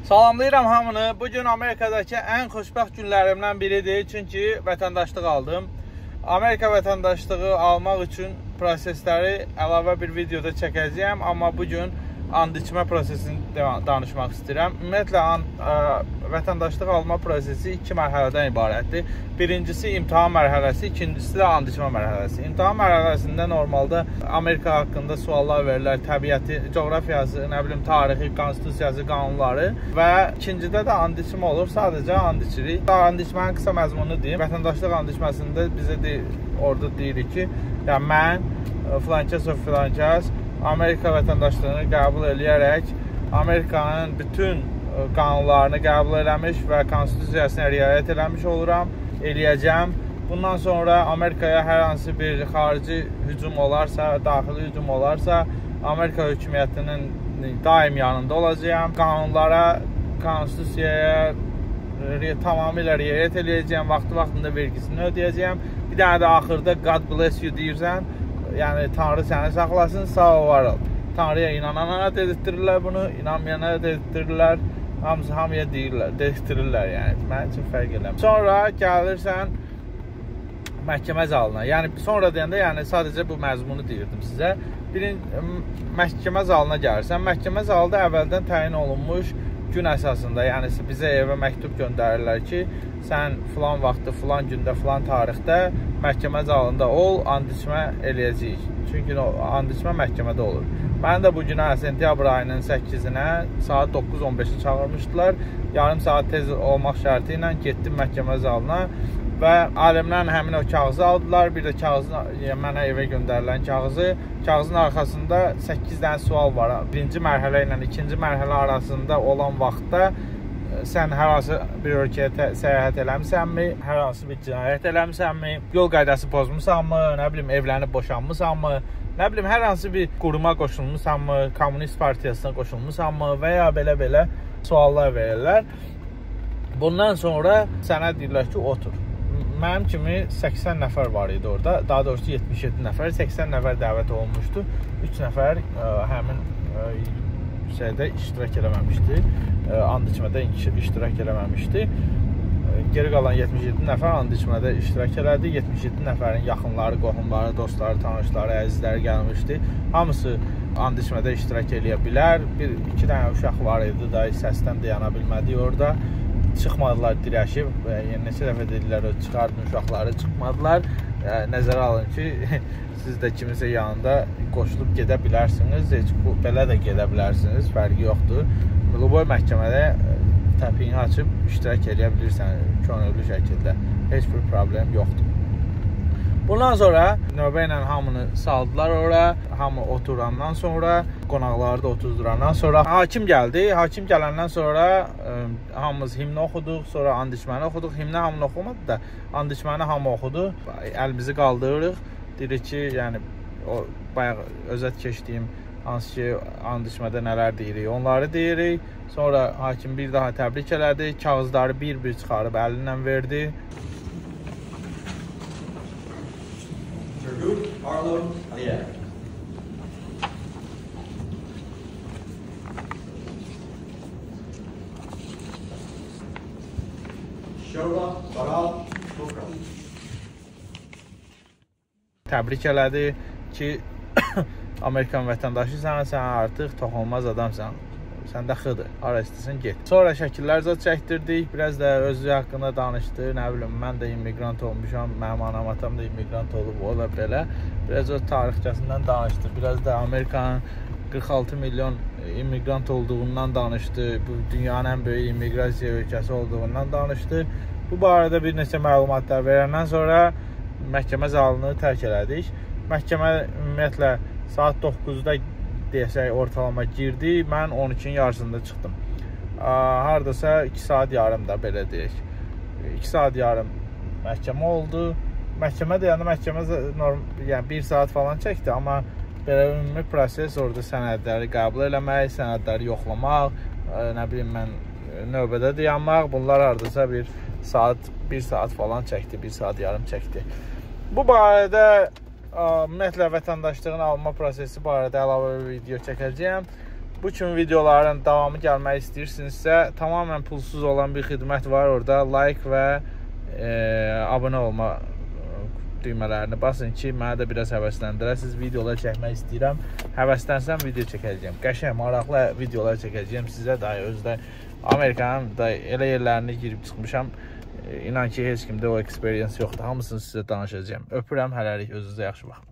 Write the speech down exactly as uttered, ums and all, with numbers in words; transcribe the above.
Salamlayıram hamını. Bugün Amerikadakı ən xoşbəxt günlərimdən biridir. Çünki vətəndaşlıq aldım. Amerika vətəndaşlığı almaq üçün prosesləri əlavə bir videoda çəkəcəyəm. Amma bugün and içmə prosesini danışmaq istəyirəm. Ümumiyyətlə, ə, vətəndaşlıq alma prosesi iki mərhələdən ibarətdir. Birincisi imtahan mərhələsi, ikincisi də and içmə mərhələsi. İmtahan mərhələsində normalda Amerika haqqında suallar verirlər. Təbiəti, coğrafiyası, nə bilim, tarixi, konstitusiyası, qanunları və ikincidə də and içmə olur. Sadəcə and içirik. And içmənin qısa məzmunu deyim. Vətəndaşlıq and içməsində bizə deyir, orada deyirik ki, yəni mən filankəs və filankəs Amerika vətəndaşlığını qəbul edərək Amerikanın bütün qanunlarını qəbul eləmiş və konstitusiyasına riayət eləmiş oluram, eləyəcəm. Bundan sonra Amerikaya hər hansı bir xarici hücum olarsa, daxili hücum olarsa, Amerika hökuməttinin daim yanında olacağam. Qanunlara, konstitusiyaya tamamilə riayət eləyəcəm, vaxtı-vaxtında vergisini ödəyəcəm. Bir dənə də axırda God bless you deyirsən, yəni Tanrı səni saxlasın, sağ ol, var ol. Tanrıya inanana dedirtirlər bunu, inanmayana dedirtirlər. Hamısı hamıya deyirlər, dedirtirlər yəni. Mənim üçün fərq eləmir. Sonra gəlirsən məhkəmə zalına. Yəni sonra deyəndə yəni sadəcə bu məzmunu deyirdim sizə. Birinci məhkəmə zalına gəlirsən. Məhkəmə zalında əvvəldən təyin olunmuş gün əsasında, yəni bizə evə məktub göndərirlər ki, sən filan vaxtda, filan gündə, filan tarixdə məhkəmə zalında ol, and içmə eləyəcəyik. Çünki and içmə məhkəmədə olur. Mən də bu günə sentyabr ayının səkkizinə saat doqquz on beşə çağırmışdılar. Yarım saat tez olmaq şərti ilə getdim məhkəmə zalına və alimdən həmin o kağızı aldılar. Bir də kağızı, yəni mənə evə göndərilən kağızı. Kağızın arxasında səkkiz dənə sual var. Birinci mərhələ ilə ikinci mərhələ arasında olan vaxtda sən hər hansı bir ölkəyə səyahət eləmisənmi, hər hansı bir cinayət eləmisənmi, yol qaydası pozmusanmı, nə bilim, evlənib boşanmısanmı, nə bilim, hər hansı bir quruma qoşulmusanmı, Kommunist Partiyasına qoşulmusanmı və ya belə-belə suallar verirlər. Bundan sonra sənə deyirlər ki, otur. Mənim kimi səksən nəfər var idi orada, daha doğrusu yetmiş yeddi nəfər, səksən nəfər dəvət olunmuşdu, üç nəfər ə, həmin ə, şeydə iştirak eləməmişdi, ə, and içmədə iştirak eləməmişdi. Geri qalan yetmiş yeddi nəfər and içmədə iştirak elədi, yetmiş yeddi nəfərin yaxınları, qohumları, dostları, tanışları, əzizləri gəlmişdi. Hamısı and içmədə iştirak eləyə bilər. Bir, iki dənə uşaq var idi da, səsdən dayana bilmədi orada. Çıxmadılar dirəşib, yəni neçə dəfə dedilər, çıxardın uşaqları, çıxmadılar. Nəzərə alın ki, siz də kiminsə yanında qoşulub gedə bilərsiniz, heç belə də gedə bilərsiniz, fərqi yoxdur. Lüboy məhkəmədə təpiyini açıb iştirak edə bilirsən, könüllü şəkildə, heç bir problem yoxdur. Bundan sonra növbə ilə hamını saldılar ora, hamı oturandan sonra, qonaqları da otuzdurandan sonra hakim gəldi. Hakim gələndən sonra ə, hamımız himni oxuduq, sonra and içməni oxuduq. Himni hamını oxumadı da, and içməni hamı oxudu. Əlimizi qaldırırıq. Deyirik ki, yəni o bayaq özət keçdiyim hansı ki, and içmədə nələr deyirik, onları deyirik. Sonra hakim bir daha təbrik elədi. Kağızları bir-bir çıxarıb əlindən verdi. Arlo, yeah. Şorba, baral, şokra. Təbrik elədi ki, Amerikan vətəndaşısan, sən artıq toxunulmaz adamsan. Səndə xıdır, ara istəsən get. Sonra şəkillər zat çəkdirdik, biraz da özü haqqında danışdı. Nə bilim, mən də immigrant olmuşam, mənim anam, atam da immigrant olub, o da belə. Biraz o tarixçəsindən danışdı, biraz da Amerikanın qırx altı milyon immigrant olduğundan danışdı, bu dünyanın ən böyük immiqrasiya ölkəsi olduğundan danışdı. Bu barədə bir neçə məlumatlar verəndən sonra məhkəmə zalını tərk elədik. Məhkəmə ümumiyyətlə saat doqquzda deyəsək ortalama girdi, mən on ikinin yarısında çıxdım. Hardasa iki saat yarım da belə deyək. iki saat yarım məhkəmə oldu. Məhkəmə deyəndə məhkəmə yəni bir saat falan çəkdi, amma belə ümumi proses orada sənədləri qəbul eləmək, sənədləri yoxlamaq, nə bilim mən növbədə dayanmaq, bunlar hardasa bir saat, bir saat falan çəkdi, bir saat yarım çəkdi. Bu barədə ümumiyyətlə vətəndaşlığın alma prosesi barədə əlavə bir video çəkəcəyəm. bu kimi videoların davamı gəlmək istəyirsinizsə, tamamilə pulsuz olan bir xidmət var orada. Like və e, abunə olma düymələrini basın ki, mənə də biraz həvəsləndirəsiniz. Videolar çəkmək istəyirəm. Həvəslənsəm video çəkəcəyəm. Qəşəng, maraqlı videolar çəkəcəyəm sizə. Daha özdə Amerikanın da elə yerlərini girib çıxmışam. İnan ki, heç kimdə o experience yoxdur. Hamısını sizə danışacağım. Öpürəm, hələlik özünüzə yaxşı baxın.